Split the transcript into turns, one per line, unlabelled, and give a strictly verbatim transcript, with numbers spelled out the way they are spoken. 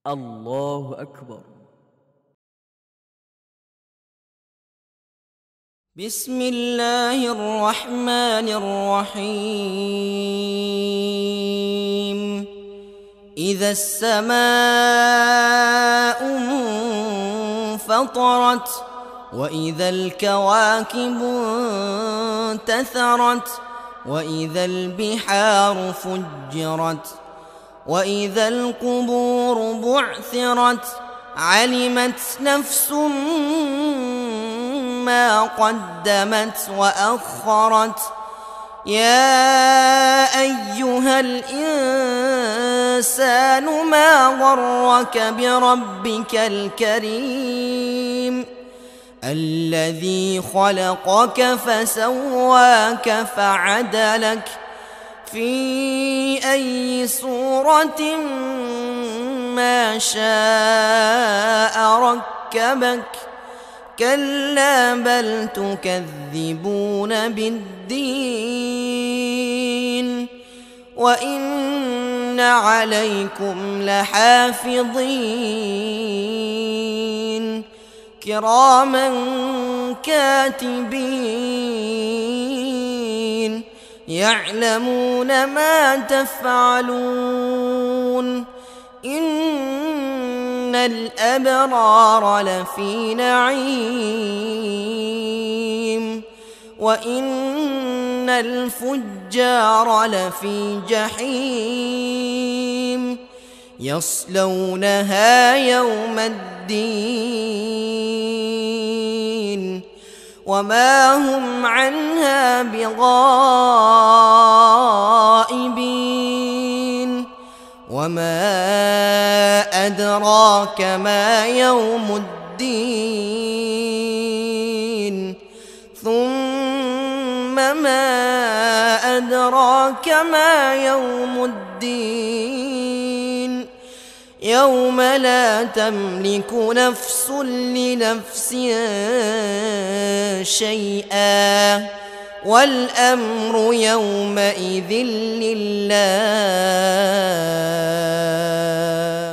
الله أكبر.
بسم الله الرحمن الرحيم. إذا السماء انفطرت وإذا الكواكب انتثرت وإذا البحار فجرت وإذا القبور بعثرت علمت نفس ما قدمت وأخرت. يا أيها الإنسان ما غرك بربك الكريم الذي خلقك فسواك فعدلك في أي صورة ما شاء ركبك. كلا بل تكذبون بالدين وإن عليكم لحافظين كراما كاتبين يعلمون ما تفعلون. إن الأبرار لفي نعيم وإن الفجار لفي جحيم يصلونها يوم الدين وما هم عنها بغائبين. وما أدراك ما يوم الدين ثم ما أدراك ما يوم الدين يوم لا تملك نفس لنفس شيئا والأمر يومئذ لله.